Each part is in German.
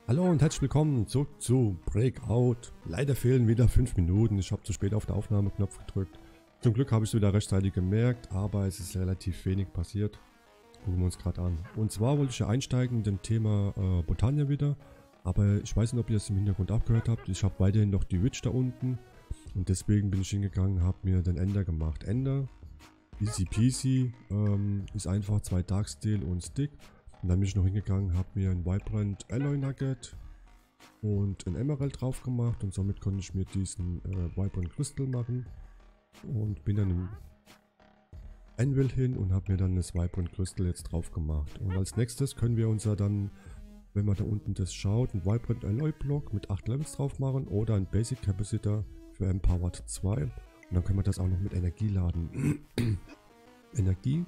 Hallo und herzlich willkommen zurück zu Breakout. Leider fehlen wieder 5 Minuten. Ich habe zu spät auf den Aufnahmeknopf gedrückt. Zum Glück habe ich es wieder rechtzeitig gemerkt, aber es ist relativ wenig passiert. Das gucken wir uns gerade an. Und zwar wollte ich ja einsteigen mit dem Thema Botania wieder. Aber ich weiß nicht, ob ihr es im Hintergrund auch gehört habt. Ich habe weiterhin noch die Witch da unten. Und deswegen bin ich hingegangen, habe mir den Ender gemacht. Ender, easy peasy, ist einfach 2 Dark Steel und Stick. Und dann bin ich noch hingegangen, habe mir ein Vibrant Alloy Nugget und ein Emerald drauf gemacht und somit konnte ich mir diesen Vibrant Crystal machen und bin dann im Anvil hin und habe mir dann das Vibrant Crystal jetzt drauf gemacht. Und als nächstes können wir uns ja dann, wenn man da unten das schaut, ein Vibrant Alloy Block mit 8 Levels drauf machen oder ein Basic Capacitor für Empowered 2 und dann können wir das auch noch mit Energie laden. Energie,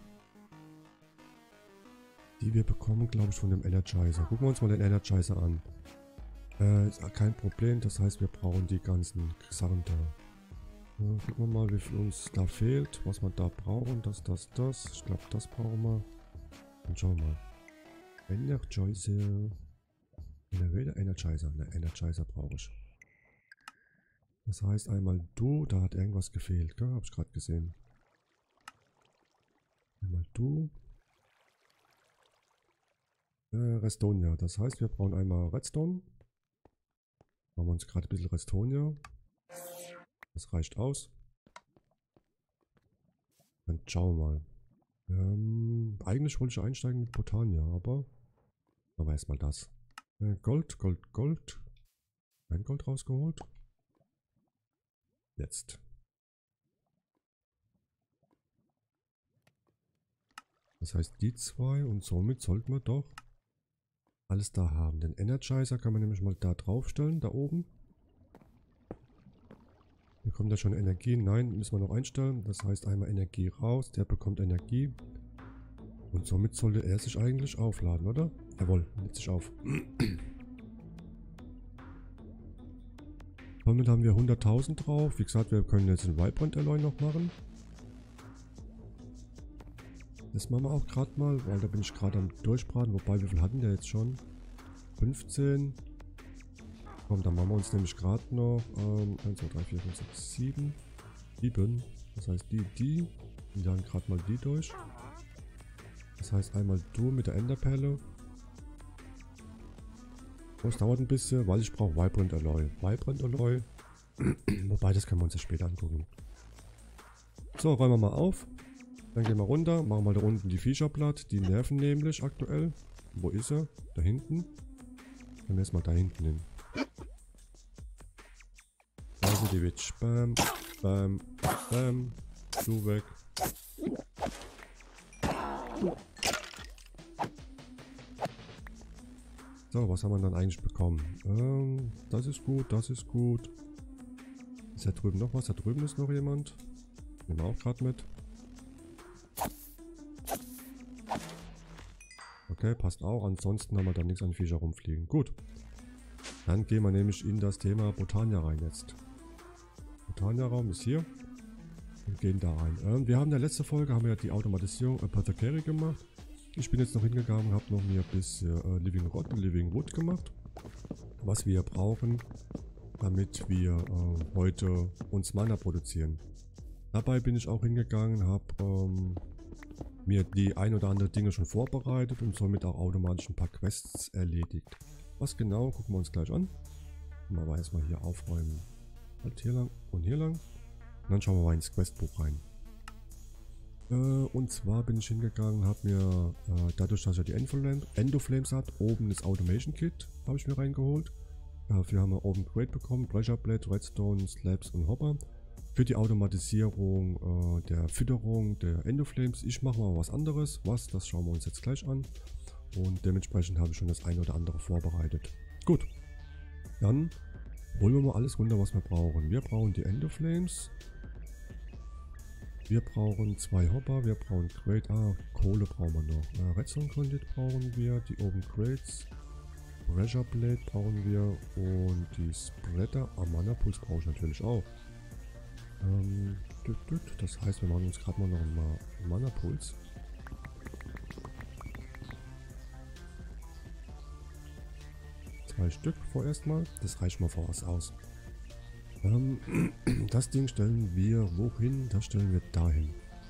die wir bekommen, glaube ich, von dem Energizer. Gucken wir uns mal den Energizer an. Ist kein Problem, das heißt, wir brauchen die ganzen Sachen da. Gucken wir mal, wie viel uns da fehlt, was wir da brauchen. Das. Ich glaube, das brauchen wir. Und schauen wir mal. Energizer. Energizer. Ne, Energizer brauche ich. Das heißt einmal du, da hat irgendwas gefehlt, gell? Hab ich gerade gesehen. Einmal du. Restonia. Das heißt, wir brauchen einmal Redstone. Machen wir uns gerade ein bisschen Restonia. Das reicht aus. Dann schauen wir mal. Eigentlich wollte ich einsteigen mit Botania, aber erstmal das. Gold. Ein Gold rausgeholt. Jetzt. Das heißt die zwei und somit sollten wir doch alles da haben. Den Energizer kann man nämlich mal da draufstellen, da oben. Hier kommt ja schon Energie. Nein, müssen wir noch einstellen. Das heißt einmal Energie raus. Der bekommt Energie. Und somit sollte er sich eigentlich aufladen, oder? Jawohl, lädt sich auf. Somit haben wir 100.000 drauf. Wie gesagt, wir können jetzt ein Vibrant Alloy noch machen. Das machen wir auch gerade mal, weil da bin ich gerade am Durchbraten. Wobei, wie viel hatten der jetzt schon? 15. Komm, dann machen wir uns nämlich gerade noch 1, 2, 3, 4, 5, 6, 7. 7. Das heißt die. Und dann gerade mal die durch. Das heißt einmal du mit der Enderperle. Oh, es dauert ein bisschen, weil ich brauche Vibrant Alloy. Wobei, das können wir uns ja später angucken. So, räumen wir mal auf. Dann gehen wir runter, machen mal da unten die Viecher platt. Die nerven nämlich aktuell. Wo ist er? Da hinten. Dann erstmal da hinten hin. Also die Witch. Bam, bam, bam. Du weg. So, was haben wir dann eigentlich bekommen? Das ist gut, das ist gut. Ist da drüben noch was? Da drüben ist noch jemand. Nehmen wir auch gerade mit. Okay, passt auch. Ansonsten haben wir da nichts an Viecher rumfliegen. Gut. Dann gehen wir nämlich in das Thema Botania rein jetzt. Botania-Raum ist hier. Und gehen da rein. Wir haben in der letzten Folge haben wir ja die Automatisierung Apothecary gemacht. Ich bin jetzt noch hingegangen, habe noch mir ein bisschen Living Wood gemacht. Was wir brauchen, damit wir heute uns Mana produzieren. Dabei bin ich auch hingegangen, habe mir die ein oder andere Dinge schon vorbereitet und somit auch automatisch ein paar Quests erledigt. Was genau, gucken wir uns gleich an. Mal aber erstmal hier aufräumen. Halt hier lang und hier lang. Und dann schauen wir mal ins Questbuch rein. Und zwar bin ich hingegangen, habe mir dadurch, dass er die Endoflames hat, oben das Automation Kit habe ich mir reingeholt. Dafür haben wir oben Crate bekommen, Pressure Plate, Redstone, Slabs und Hopper. Für die Automatisierung der Fütterung der Endoflames. Ich mache mal was anderes. Was? Das schauen wir uns jetzt gleich an. Und dementsprechend habe ich schon das eine oder andere vorbereitet. Gut. Dann holen wir mal alles runter, was wir brauchen. Wir brauchen die Endoflames. Wir brauchen 2 Hopper. Wir brauchen Crate. Kohle brauchen wir noch. Redstone Conduit brauchen wir. Die Open Crates. Pressure Plate brauchen wir. Und die Spreader. Mana Pulse brauche ich natürlich auch. Das heißt, wir machen uns gerade mal noch einen Mana Puls. Jetzt 2 Stück vorerst mal. Das reicht mal vorerst aus. Das Ding stellen wir wohin? Das stellen wir dahin.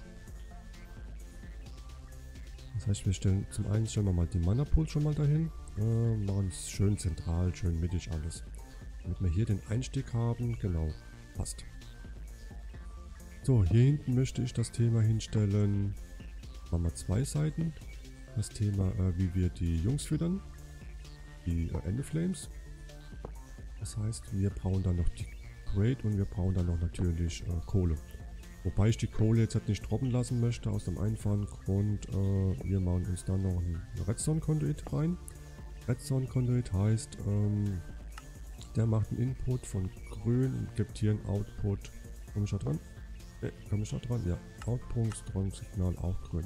Das heißt, wir stellen zum einen stellen wir mal die Mana Pool schon mal dahin. Machen es schön zentral, schön mittig alles. Damit wir hier den Einstieg haben. Genau, passt. So, hier hinten möchte ich das Thema hinstellen. Machen wir 2 Seiten. Das Thema, wie wir die Jungs füttern. Die Endoflames. Das heißt, wir brauchen dann noch die Crate und wir brauchen dann noch natürlich Kohle. Wobei ich die Kohle jetzt halt nicht droppen lassen möchte, aus dem einfachen Grund, wir machen uns dann noch ein Redstone Conduit rein. Redstone Conduit heißt, der macht einen Input von grün und gibt hier einen Output. Komme ich da dran? Komme ich da dran? Ja. Output Strong Signal auch grün.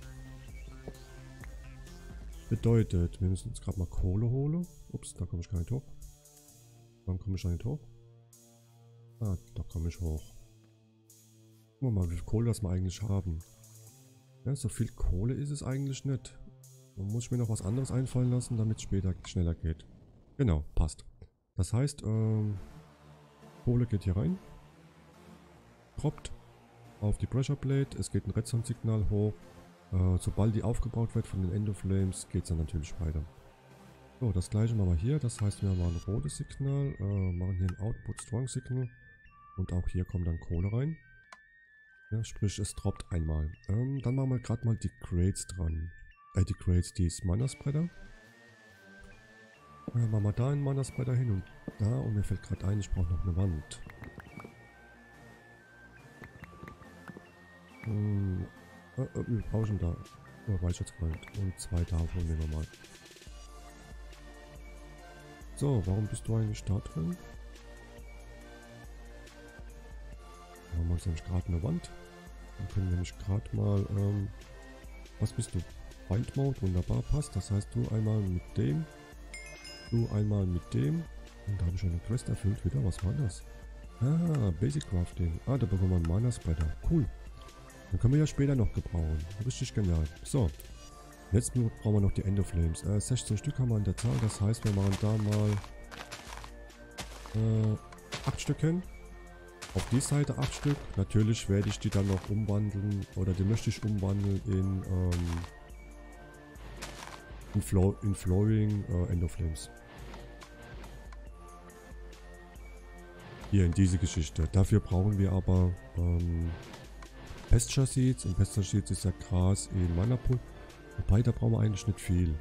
Bedeutet, wir müssen uns gerade mal Kohle holen. Ups, da komme ich gar nicht hoch. Wann komme ich da nicht hoch? Ah, da komme ich hoch. Gucken wir mal, wie viel Kohle das wir eigentlich haben. Ja, so viel Kohle ist es eigentlich nicht. Da muss ich mir noch was anderes einfallen lassen, damit es später schneller geht. Genau, passt. Das heißt, Kohle geht hier rein. Droppt auf die Pressure Plate. Es geht ein Redstone-Signal hoch. Sobald die aufgebaut wird von den Endoflames, geht es dann natürlich weiter. So, das gleiche machen wir hier. Das heißt, wir machen ein rotes Signal, machen hier ein Output Strong Signal. Und auch hier kommt dann Kohle rein. Ja, sprich, es droppt einmal. Dann machen wir gerade mal die Crates dran. Die Mana Spreader. Machen wir da einen Mana Spreader hin und da. Und mir fällt gerade ein, ich brauche noch eine Wand. Wir brauchen da. Oh, weiß ich jetzt gar nicht. Und 2 davon nehmen wir mal. So, warum bist du eigentlich da drin? Machen wir uns nämlich gerade eine Wand. Dann können wir nämlich gerade mal, was bist du? Wild Mode, wunderbar, passt. Das heißt, du einmal mit dem, du einmal mit dem. Und da habe ich eine Quest erfüllt wieder. Was war das? Ah, Basic Crafting. Ah, da bekommen wir einen Mana Spreader. Cool. Dann können wir ja später noch gebrauchen. Richtig genial. So. Jetzt brauchen wir noch die Endoflames. 16 Stück haben wir an der Zahl. Das heißt, wir machen da mal 8 Stück hin. Auf die Seite 8 Stück. Natürlich werde ich die dann noch umwandeln. Oder die möchte ich umwandeln in Flowing Endoflames. Hier in diese Geschichte. Dafür brauchen wir aber Pasture Seeds. Und Pasture Seeds ist ja Gras in Mana Pool. Wobei, da brauchen wir eigentlich nicht viel.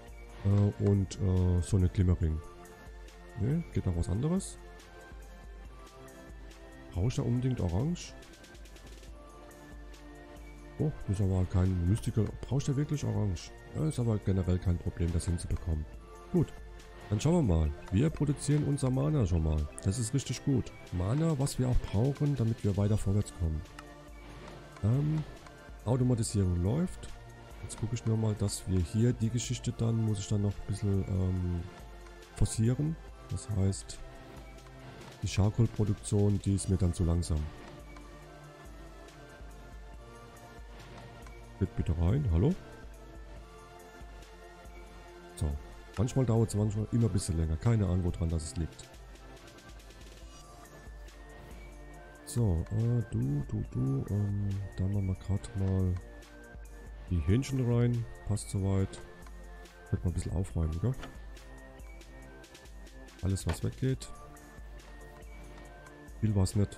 So eine Glimmering. Ne, geht noch was anderes. Brauche ich da unbedingt Orange? Oh, das ist aber kein Mystical. Brauche ich da wirklich Orange? Ja, ist aber generell kein Problem, das hinzubekommen. Gut, dann schauen wir mal. Wir produzieren unser Mana schon mal. Das ist richtig gut. Mana, was wir auch brauchen, damit wir weiter vorwärts kommen. Automatisierung läuft. Jetzt gucke ich nur mal, dass wir hier die Geschichte dann, muss ich dann noch ein bisschen forcieren. Das heißt, die Charcoal-Produktion, die ist mir dann zu langsam. Bitte rein, hallo? So, manchmal dauert es manchmal immer ein bisschen länger. Keine Ahnung, woran das liegt. So, da machen wir gerade mal die Hähnchen rein. Passt soweit. Wird mal ein bisschen aufräumen, gell? Alles, was weggeht. Viel war es nicht.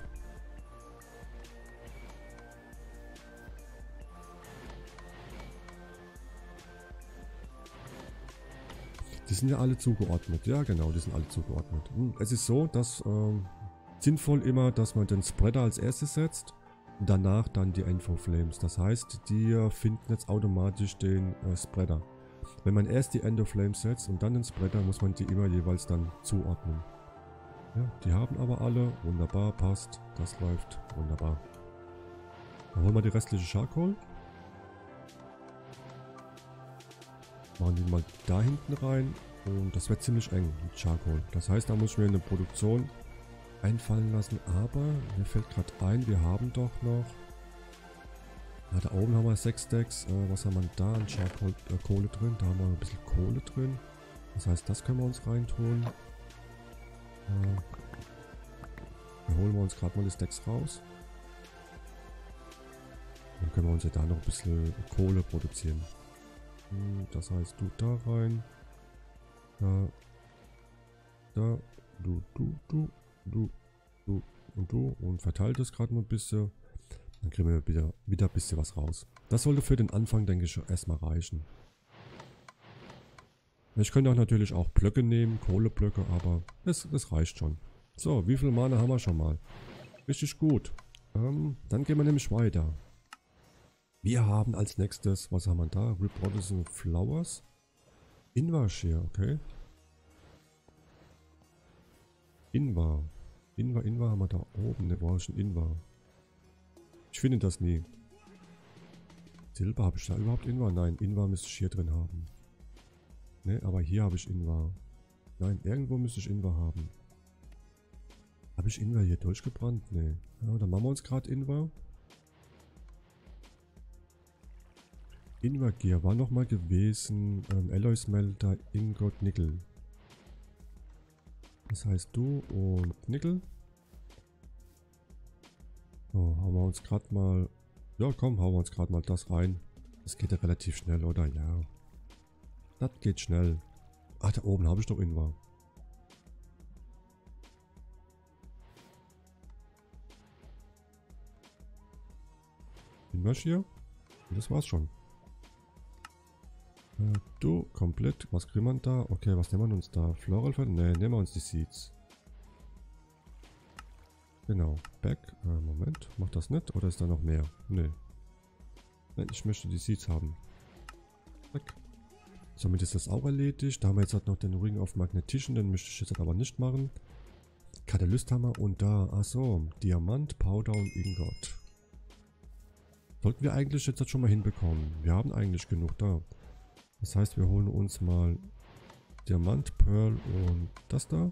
Die sind ja alle zugeordnet. Ja, genau, die sind alle zugeordnet. Es ist so, dass sinnvoll immer, dass man den Spreader als erstes setzt und danach dann die Endoflames. Das heißt, die finden jetzt automatisch den Spreader. Wenn man erst die Endoflames setzt und dann den Spreader, muss man die immer jeweils dann zuordnen. Ja, die haben aber alle. Wunderbar, passt. Das läuft wunderbar. Dann holen wir die restliche Charcoal. Machen die mal da hinten rein. Und das wird ziemlich eng mit Charcoal. Das heißt, da muss ich mir eine Produktion einfallen lassen. Aber mir fällt gerade ein, wir haben doch noch... Ja, da oben haben wir 6 Stacks. Was haben wir da an Charcoal, Kohle drin? Da haben wir ein bisschen Kohle drin. Das heißt, das können wir uns reintun. Dann holen wir uns gerade mal die Stacks raus. Dann können wir uns ja da noch ein bisschen Kohle produzieren. Das heißt, du da rein. Da. Da. Du und du. Und verteilt das gerade mal ein bisschen. Dann kriegen wir wieder ein bisschen was raus. Das sollte für den Anfang, denke ich, erstmal reichen. Ich könnte auch natürlich auch Blöcke nehmen, Kohleblöcke, aber das reicht schon. So, wie viel Mana haben wir schon mal? Richtig gut. Dann gehen wir nämlich weiter. Wir haben als nächstes, was haben wir da? Reproducing Flowers. Invar-Shear, okay. Invar haben wir da oben. Ne, brauche ich ein Invar. Ich finde das nie. Silber, habe ich da überhaupt Invar? Nein, Invar müsste ich hier drin haben. Ne, aber hier habe ich Invar. Nein, irgendwo müsste ich Invar haben. Habe ich Invar hier durchgebrannt? Ne. Ja, dann machen wir uns gerade Invar. Invar Gear war nochmal gewesen. Alloy Smelter, Ingot, Nickel. Das heißt du und Nickel. So, hauen wir uns gerade mal... Ja komm, hauen wir uns gerade mal das rein. Das geht ja relativ schnell, oder? Ja. Das geht schnell. Ach, da oben habe ich doch Invar. Invar hier. Und das war's schon. Du, komplett. Was kriegen wir da? Okay, was nehmen wir uns da? Floral Fan? Ne, nehmen wir uns die Seeds. Genau. Back. Moment. Macht das nicht? Oder ist da noch mehr? Ne. Nein, ich möchte die Seeds haben. Back. Somit ist das auch erledigt. Da haben wir jetzt halt noch den Ring auf Magnetischen. Den möchte ich jetzt aber nicht machen. Katalysthammer und da. Achso. Diamant, Powder und Ingot. Sollten wir eigentlich jetzt halt schon mal hinbekommen. Wir haben eigentlich genug da. Das heißt, wir holen uns mal Diamant, Pearl und das da.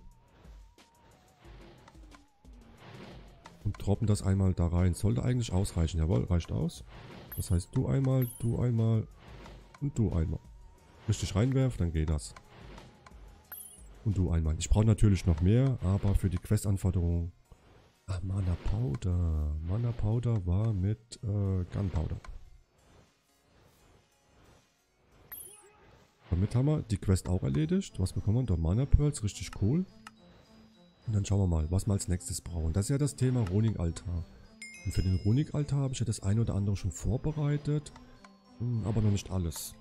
Und droppen das einmal da rein. Sollte eigentlich ausreichen. Jawohl, reicht aus. Das heißt, du einmal und du einmal. Richtig reinwerfen, dann geht das. Und du einmal. Ich brauche natürlich noch mehr, aber für die Quest-Anforderungen... Ah, Mana Powder. Mana Powder war mit Gunpowder. Damit haben wir die Quest auch erledigt. Was bekommen wir da? Mana Pearls, richtig cool. Und dann schauen wir mal, was wir als nächstes brauchen. Das ist ja das Thema Runic-Altar. Und für den Runic-Altar habe ich ja das eine oder andere schon vorbereitet. Aber noch nicht alles.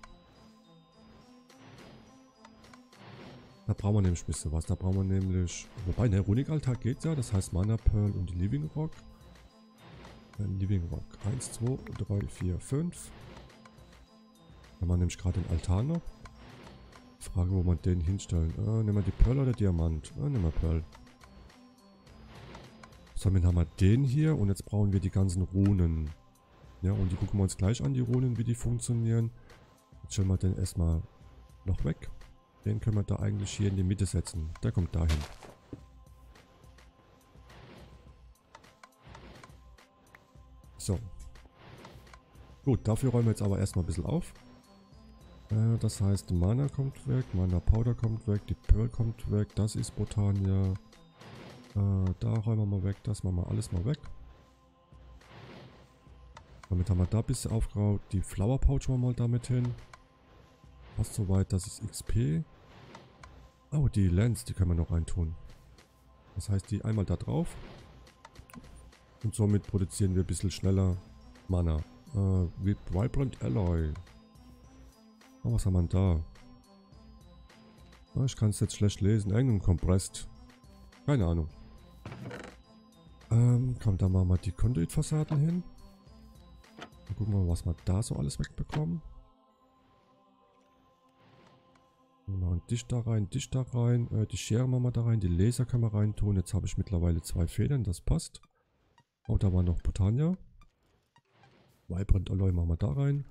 Da brauchen wir nämlich ein bisschen was. Da brauchen wir nämlich... Wobei, ne, Runic-Altar geht ja. Das heißt Mana Pearl und Living Rock. Living Rock. 1, 2, 3, 4, 5. Da haben wir nämlich gerade den Altar noch. Frage, wo wir den hinstellen. Nehmen wir die Pearl oder Diamant? Nehmen wir Pearl. Somit haben wir den hier und jetzt brauchen wir die ganzen Runen. Ja, und die gucken wir uns gleich an, die Runen, wie die funktionieren. Jetzt stellen wir den erstmal noch weg. Den können wir da eigentlich hier in die Mitte setzen. Der kommt dahin. So. Gut, dafür räumen wir jetzt aber erstmal ein bisschen auf. Das heißt, Mana kommt weg, Mana Powder kommt weg, die Pearl kommt weg, das ist Botania. Da räumen wir mal weg, das machen wir alles mal weg. Damit haben wir da ein bisschen aufgeraubt. Die Flower Pouch machen wir mal damit hin. Passt soweit, das ist XP. Oh, die Lens, die können wir noch reintun. Das heißt, die einmal da drauf. Und somit produzieren wir ein bisschen schneller Mana. Vibrant Alloy. Oh, was haben wir da? Ich kann es jetzt schlecht lesen. Irgendein Compressed. Keine Ahnung. Komm, da machen wir die Conduit-Fassaden hin. Dann gucken wir mal, was wir da so alles wegbekommen. Wir machen dich da rein, dich da rein. Die Schere machen wir da rein, die Laser können wir rein tun. Jetzt habe ich mittlerweile 2 Federn, das passt. Oh, da war noch Botania. Vibrant Alloy machen wir da rein.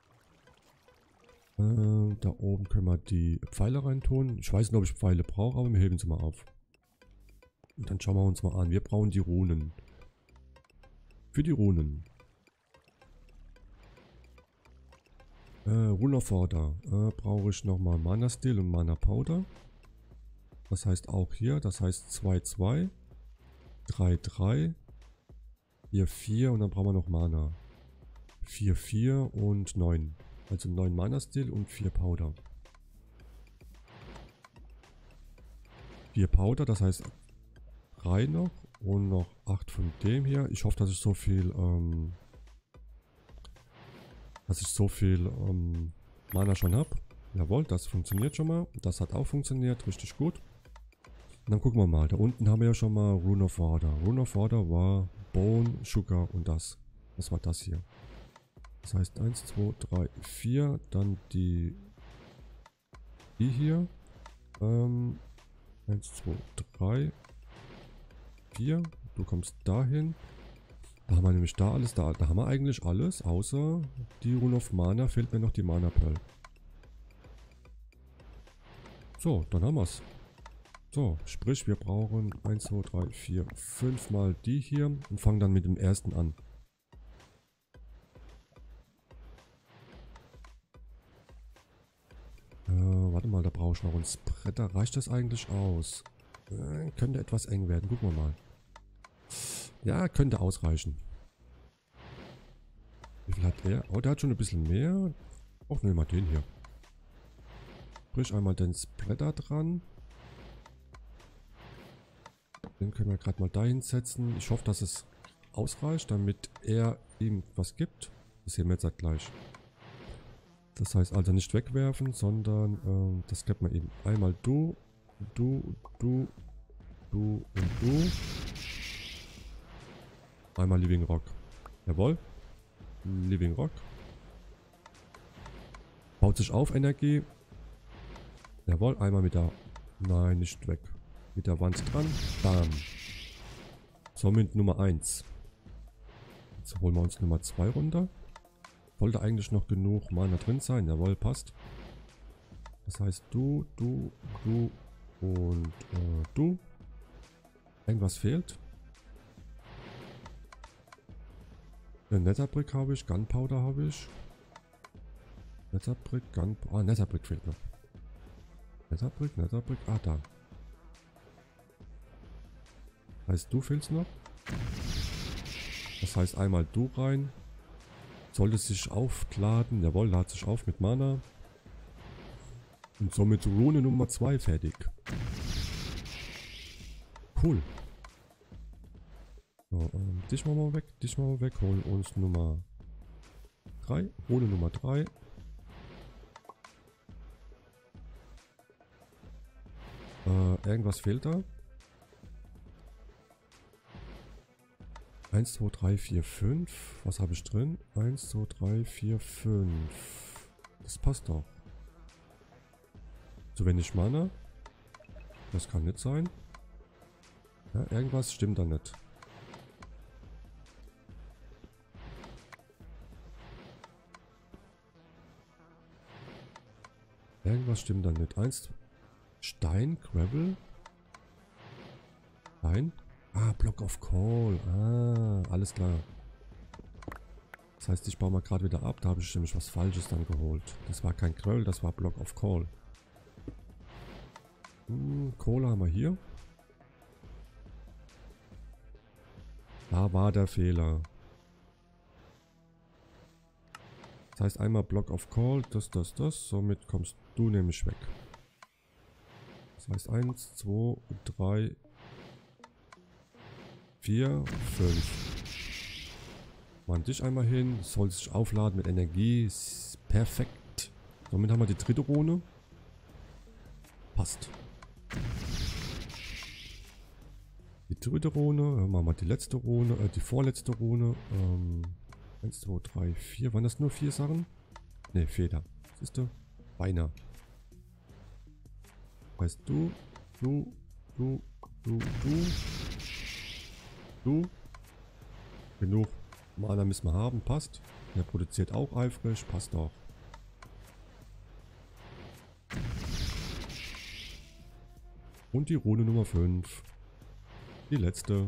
Da oben können wir die Pfeile rein tun. Ich weiß nicht, ob ich Pfeile brauche, aber wir heben sie mal auf. Und dann schauen wir uns mal an. Wir brauchen die Runen. Für die Runen. Rune of Order. Brauche ich nochmal Mana Steel und Mana Powder. Das heißt auch hier, das heißt 2, 2, 3, 3, 4, 4 und dann brauchen wir noch Mana. 4, 4 und 9. Also 9 Mana Steel und 4 Powder. 4 Powder, das heißt 3 noch und noch 8 von dem hier. Ich hoffe, dass ich so viel, Mana schon habe. Jawohl, das funktioniert schon mal. Das hat auch funktioniert, richtig gut. Und dann gucken wir mal. Da unten haben wir ja schon mal Rune of Order. Rune of Order war Bone, Sugar und das. Das war das hier. Das heißt 1, 2, 3, 4. Dann die hier. 1, 2, 3, 4. Du kommst dahin. Da haben wir nämlich da alles. Da haben wir eigentlich alles. Außer die Rune of Mana fehlt mir noch die Mana Pearl. So, dann haben wir es. So, sprich wir brauchen 1, 2, 3, 4, 5 mal die hier und fangen dann mit dem ersten an. Warte mal, da brauche ich noch ein Spreader. Reicht das eigentlich aus? Könnte etwas eng werden. Gucken wir mal. Ja, könnte ausreichen. Wie viel hat er? Oh, der hat schon ein bisschen mehr. Oh, nehmen wir den hier. Sprich einmal den Spreader dran. Den können wir gerade mal dahin setzen. Ich hoffe, dass es ausreicht, damit er ihm was gibt. Das sehen wir jetzt halt gleich. Das heißt also nicht wegwerfen, sondern das gibt man ihm. Einmal du und du. Einmal Living Rock. Jawohl. Living Rock. Baut sich auf Energie. Jawohl, einmal mit der... Nein, nicht weg. Mit der Wand dran. Bam. Somit Nummer 1. Jetzt holen wir uns Nummer 2 runter. Sollte eigentlich noch genug Mana drin sein. Jawohl, passt. Das heißt du und du. Irgendwas fehlt. Netherbrick habe ich. Gunpowder habe ich. Netherbrick, Gunpowder. Ah, Netherbrick fehlt noch. Netherbrick. Ah, da. Heißt du fehlst noch. Das heißt einmal du rein. Sollte sich aufladen. Jawohl, lad sich auf mit Mana. Und somit Rune Nummer 2 fertig. Cool. So, dich machen wir weg. Holen uns Nummer 3. Rune Nummer 3. Irgendwas fehlt da. 1, 2, 3, 4, 5. Was habe ich drin? 1, 2, 3, 4, 5. Das passt doch. Zu wenig Mana. Das kann nicht sein. Ja, irgendwas stimmt da nicht. Irgendwas stimmt da nicht. 1, Stein, Gravel. Stein. Ah, Block of Coal. Ah, alles klar. Das heißt, ich baue mal gerade wieder ab. Da habe ich nämlich was Falsches dann geholt. Das war kein Gravel, das war Block of Coal. Kohle haben wir hier. Da war der Fehler. Das heißt einmal Block of Coal, das. Somit kommst du nämlich weg. Das heißt 1, 2, 3, 4, 5. Machen dich einmal hin. Soll sich aufladen mit Energie. Ist perfekt. Somit haben wir die dritte Rune. Passt. Die dritte Rune. Machen wir die letzte Rune. Die vorletzte Rune. 1, 2, 3, 4. Waren das nur 4 Sachen? Ne, Feder. Siehst du? Beinahe. Heißt du. Genug Mana müssen wir haben, passt. Der produziert auch eifrig, passt auch. Und die Rune Nummer 5. Die letzte.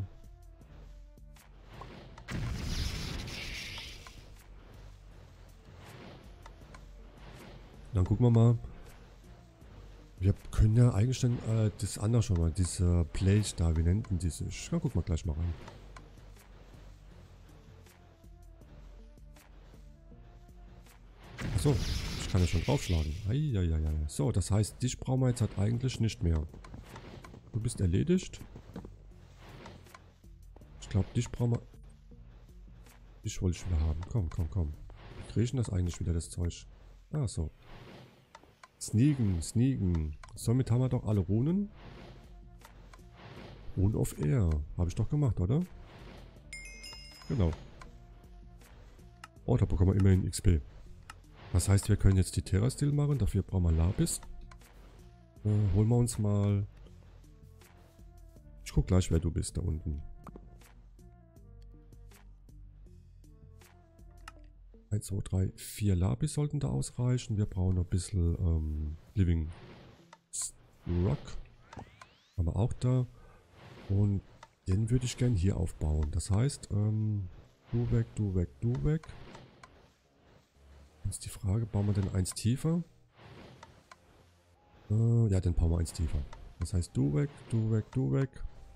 Dann gucken wir mal. Wir können ja eigentlich dann das andere schon mal, diese Plate da, wie nennt denn diese? Ja, gucken wir gleich mal rein. Achso, ich kann ja schon draufschlagen. Eieieiei. So, das heißt, dich brauchen wir jetzt halt eigentlich nicht mehr. Du bist erledigt. Ich glaube, dich brauchen wir... Dich wollte ich wieder haben. Komm, komm, komm. Wie kriege ich denn das eigentlich wieder, das Zeug? Ah, so. Sneaken, sneaken. Somit haben wir doch alle Runen. Rune of Air. Habe ich doch gemacht, oder? Genau. Oh, da bekommen wir immerhin XP. Das heißt, wir können jetzt die Terra-Stil machen. Dafür brauchen wir Lapis. Holen wir uns mal... Ich guck gleich, wer du bist da unten. 1, 2, 3, 4 Lapis sollten da ausreichen. Wir brauchen noch ein bisschen Living Rock. Haben wir auch da. Und den würde ich gerne hier aufbauen. Das heißt, du weg, du weg, du weg. Jetzt die Frage, bauen wir denn eins tiefer? Ja, dann bauen wir eins tiefer. Das heißt, du weg, du weg, du weg.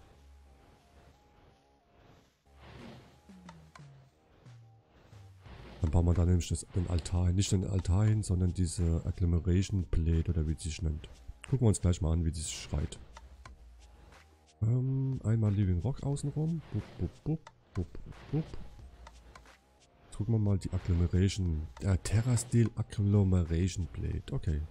Dann bauen wir da nämlich den Altar hin. Nicht den Altar hin, sondern diese Agglomeration Plate oder wie sie sich nennt. Gucken wir uns gleich mal an, wie sie sich schreit. Einmal Living Rock außenrum. Bup, bup, bup, bup, bup. Jetzt gucken wir mal die Agglomeration. Terra Steel Agglomeration Plate. Okay.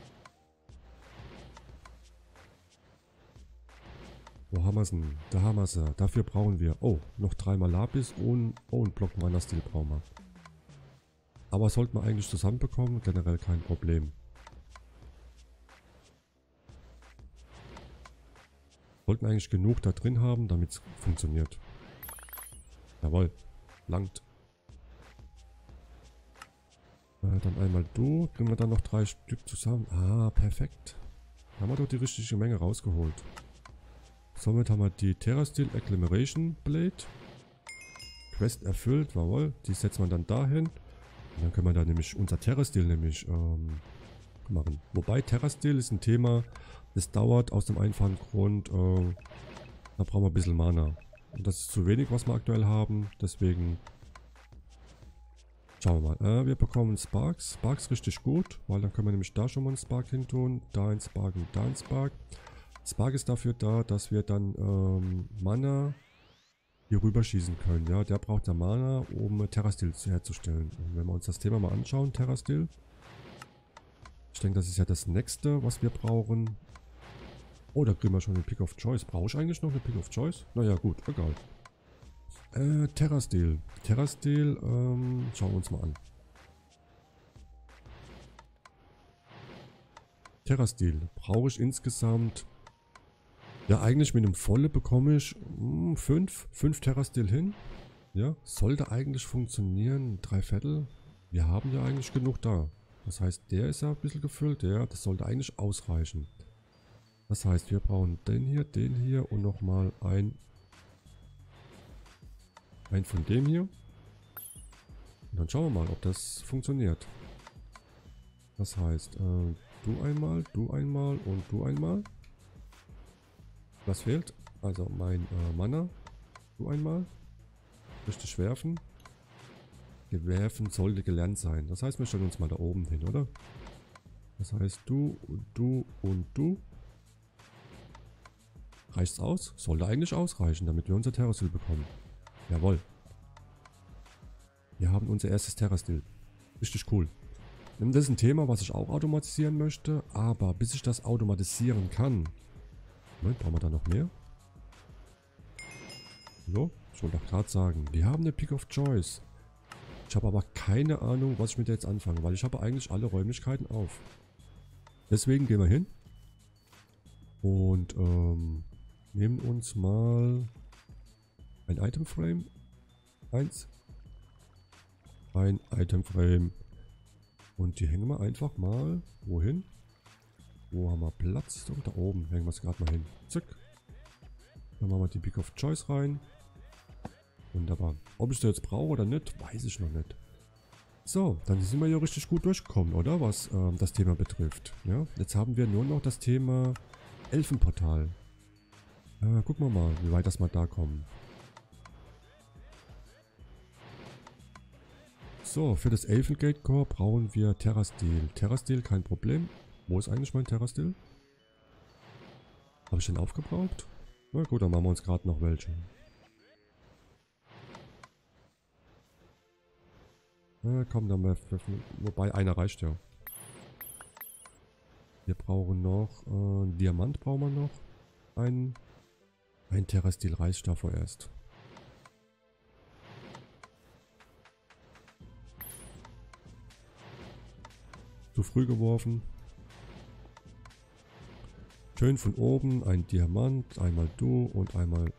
Wo haben wir sie denn? Da haben wir sie. Dafür brauchen wir. Oh, noch 3-mal Lapis und einen Block Mana Steel brauchen wir. Aber sollten wir eigentlich zusammenbekommen, generell kein Problem. Sollten eigentlich genug da drin haben, damit es funktioniert. Jawohl, langt. Dann einmal du, kriegen wir dann noch 3 Stück zusammen. Ah, perfekt. Da haben wir doch die richtige Menge rausgeholt. Somit haben wir die Terra Steel Agglomeration Blade. Quest erfüllt, jawohl. Die setzen wir dann dahin. Und dann können wir da nämlich unser Terra Steel nämlich machen. Wobei Terra Steel ist ein Thema, das dauert aus dem einfachen Grund, da brauchen wir ein bisschen Mana. Und das ist zu wenig, was wir aktuell haben. Deswegen schauen wir mal. Wir bekommen Sparks. Sparks richtig gut, weil dann können wir nämlich da schon mal einen Spark hin tun. Da ein Spark und da ein Spark. Spark ist dafür da, dass wir dann Mana hier rüber schießen können. Ja, der braucht ja Mana, um Terra Steel herzustellen. Und wenn wir uns das Thema mal anschauen, Terra Steel. Ich denke, das ist ja das nächste, was wir brauchen. Oh, da kriegen wir schon den Pick of Choice. Brauche ich eigentlich noch eine Pick of Choice? Naja, gut, egal. Terra Steel. Terra Steel, schauen wir uns mal an. Terra Steel brauche ich insgesamt... Ja, eigentlich mit einem Volle bekomme ich 5 Terra Steel hin. Ja, sollte eigentlich funktionieren. 3/4. Wir haben ja eigentlich genug da. Das heißt, der ist ja ein bisschen gefüllt. Ja, das sollte eigentlich ausreichen. Das heißt, wir brauchen den hier und nochmal ein von dem hier. Und dann schauen wir mal, ob das funktioniert. Das heißt, du einmal und du einmal. Was fehlt? Also mein Mana. Du einmal. Richtig werfen. Werfen sollte gelernt sein. Das heißt, wir stellen uns mal da oben hin, oder? Das heißt, du und du. Reicht's aus? Sollte eigentlich ausreichen, damit wir unser Terra Steel bekommen. Jawohl. Wir haben unser erstes Terra Steel. Richtig cool. Das ist ein Thema, was ich auch automatisieren möchte, aber bis ich das automatisieren kann... Moment, brauchen wir da noch mehr? So, ich wollte doch gerade sagen, wir haben eine Pick of Choice. Ich habe aber keine Ahnung, was ich mit der jetzt anfange, weil ich habe eigentlich alle Räumlichkeiten auf. Deswegen gehen wir hin und nehmen uns mal ein Item Frame. 1. Ein Item Frame. Und die hängen wir einfach mal wohin? Wo haben wir Platz? So, da oben hängen wir es gerade mal hin. Zack. Dann machen wir die Pick of Choice rein. Wunderbar. Ob ich das jetzt brauche oder nicht, weiß ich noch nicht. So, dann sind wir ja richtig gut durchgekommen, oder? Was das Thema betrifft. Ja, jetzt haben wir nur noch das Thema Elfenportal. Gucken wir mal, wie weit das mal da kommen. So, für das Elfengate Core brauchen wir Terrasteel. Terrasteel, kein Problem. Wo ist eigentlich mein Terrasteel? Habe ich den aufgebraucht? Na gut, dann machen wir uns gerade noch welche. Komm, dann mal, wobei einer reicht ja. Wir brauchen noch, Diamant brauchen wir noch. Ein Terrasteel reicht da vorerst. Zu früh geworfen. Schön von oben, ein Diamant, einmal du und einmal...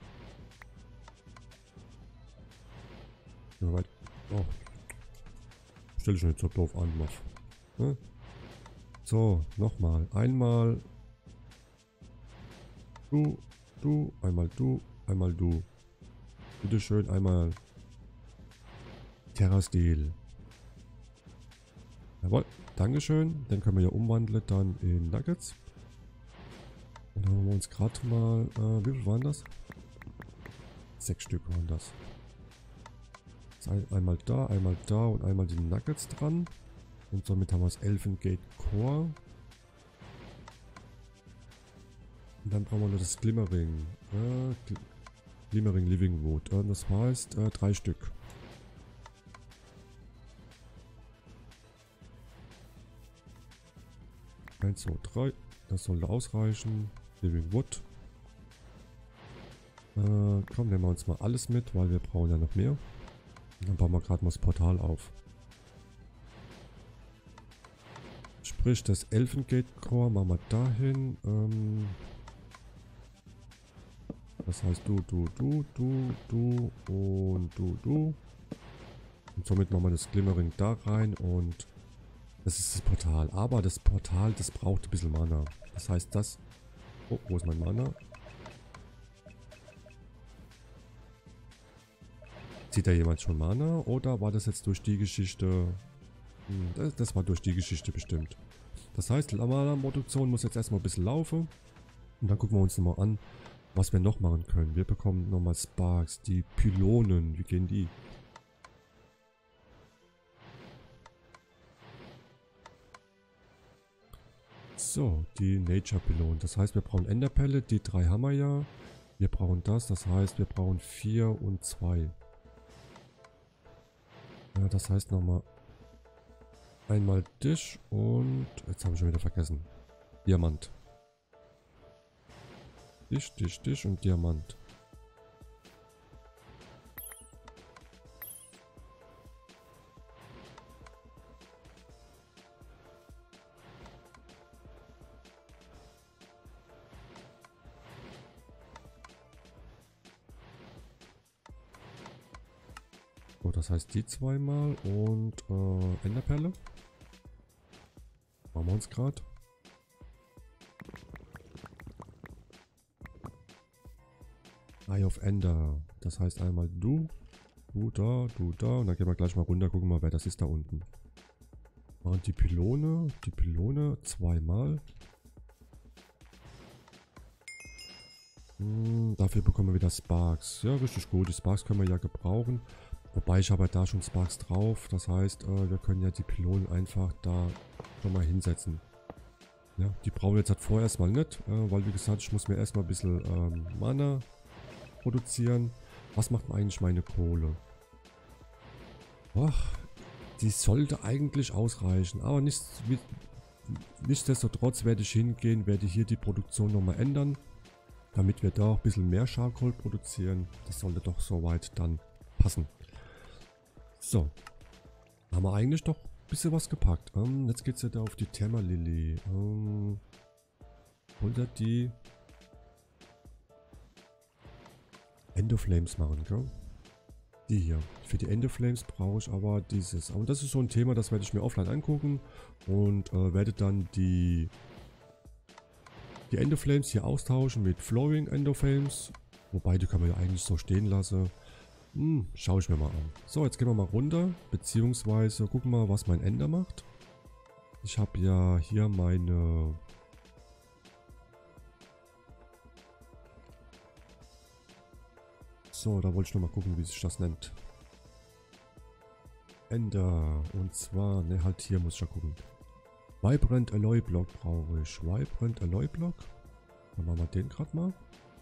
Oh. Stell dich nicht so doof an, Muff. Ne? So, nochmal. Einmal du, einmal du, einmal du. Bitteschön, einmal Terrasteel. Jawohl, Dankeschön. Den können wir ja umwandeln dann in Nuggets. Und dann haben wir uns gerade mal, wie viel waren das? 6 Stück waren das. Einmal da und einmal die Nuggets dran. Und somit haben wir das Elfengate Core. Und dann brauchen wir nur das Glimmering. Glimmering Living Wood. Das heißt 3 Stück. Eins, 2, 3. Das sollte ausreichen. Living Wood. Komm, nehmen wir uns mal alles mit, weil wir brauchen ja noch mehr. Und dann bauen wir gerade mal das Portal auf. Sprich, das Elfengate Core machen wir dahin. Das heißt du und du. Und somit machen wir das Glimmering da rein und das ist das Portal. Aber das Portal, das braucht ein bisschen Mana. Das heißt das... Oh, wo ist mein Mana? Zieht da jemand schon Mana oder war das jetzt durch die Geschichte? Das war durch die Geschichte bestimmt. Das heißt, Mana-Produktion muss jetzt erstmal ein bisschen laufen. Und dann gucken wir uns nochmal an, was wir noch machen können. Wir bekommen nochmal Sparks, die Pylonen. Wie gehen die? So, die Nature-Pylonen. Das heißt, wir brauchen Enderpelle, die 3 haben wir ja. Wir brauchen das heißt, wir brauchen 4 und 2. Ja, das heißt nochmal einmal Tisch und jetzt habe ich schon wieder vergessen. Diamant. Tisch und Diamant. So, das heißt die zweimal und Enderperle. Machen wir uns gerade. Eye of Ender. Das heißt einmal du da. Und dann gehen wir gleich mal runter, gucken mal, wer das ist da unten. Und die Pylone zweimal. Dafür bekommen wir wieder Sparks. Ja, richtig gut. Die Sparks können wir ja gebrauchen. Wobei ich habe da schon Sparks drauf. Das heißt, wir können ja die Pylonen einfach da schon mal hinsetzen. Ja, die brauchen wir jetzt halt vorerst mal nicht. Weil wie gesagt, ich muss mir erstmal ein bisschen Mana produzieren. Was macht eigentlich meine Kohle? Ach, die sollte eigentlich ausreichen. Aber nichtsdestotrotz werde ich hingehen, werde hier die Produktion nochmal ändern. Damit wir da auch ein bisschen mehr Charcoal produzieren. Das sollte doch soweit dann passen. So. Haben wir eigentlich doch ein bisschen was gepackt. Jetzt geht es ja da auf die Thermalily. Unter die Endoflames machen, gell? Die hier. Für die Endoflames brauche ich aber dieses. Und das ist so ein Thema, das werde ich mir offline angucken. Und werde dann die Endoflames hier austauschen mit Flowing Endoflames. Wobei, die kann man ja eigentlich so stehen lassen. Schaue ich mir mal an. So, jetzt gehen wir mal runter, beziehungsweise gucken wir mal, was mein Ender macht. Ich habe ja hier meine... So, da wollte ich noch mal gucken, wie sich das nennt. Ender. Und zwar, ne, halt hier muss ich ja gucken. Vibrant Alloy Block brauche ich. Vibrant Alloy Block. Dann machen wir den gerade mal.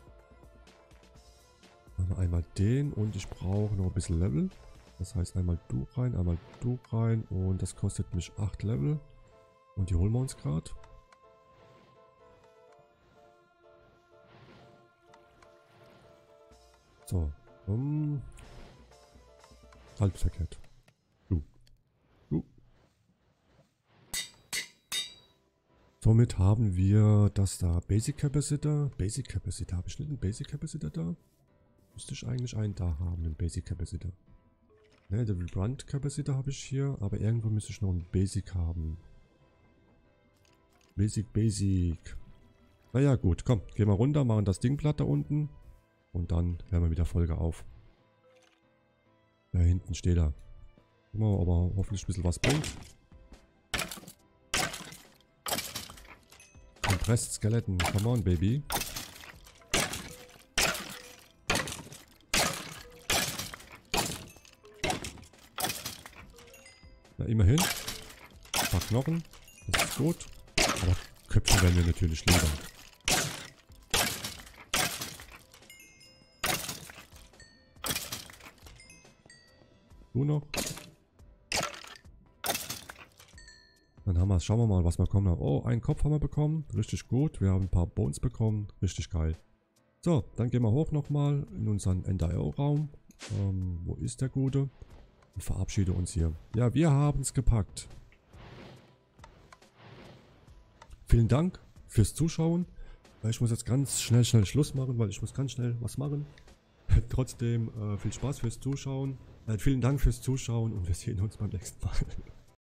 Machen wir einmal den und ich brauche noch ein bisschen Level. Das heißt einmal du rein und das kostet mich 8 Level. Und die holen wir uns gerade. So. Halt verkehrt. Du. Somit haben wir das da. Basic Capacitor. Basic Capacitor. Habe ich nicht einen Basic Capacitor da? Müsste ich eigentlich einen da haben, einen Basic Capacitor. Ne, der Vibrant Capacitor habe ich hier, aber irgendwo müsste ich noch einen Basic haben. Basic. Naja, gut, komm, gehen wir runter, machen das Ding platt da unten. Und dann hören wir wieder Folge auf. Da hinten steht er. Gucken wir mal, ob er hoffentlich ein bisschen was bringt. Compressed Skeleton, come on, baby. Na, immerhin. Ein paar Knochen. Das ist gut. Aber Köpfe werden wir natürlich lieber. Du noch. Dann haben wir es. Schauen wir mal, was wir bekommen haben. Oh, einen Kopf haben wir bekommen. Richtig gut. Wir haben ein paar Bones bekommen. Richtig geil. So, dann gehen wir hoch nochmal in unseren Ender-Raum. Wo ist der Gute? Und verabschiede uns hier. Ja, wir haben es gepackt. Vielen Dank fürs Zuschauen. Ich muss jetzt ganz schnell Schluss machen, weil ich muss ganz schnell was machen. Trotzdem viel Spaß fürs Zuschauen. Vielen Dank fürs Zuschauen und wir sehen uns beim nächsten Mal.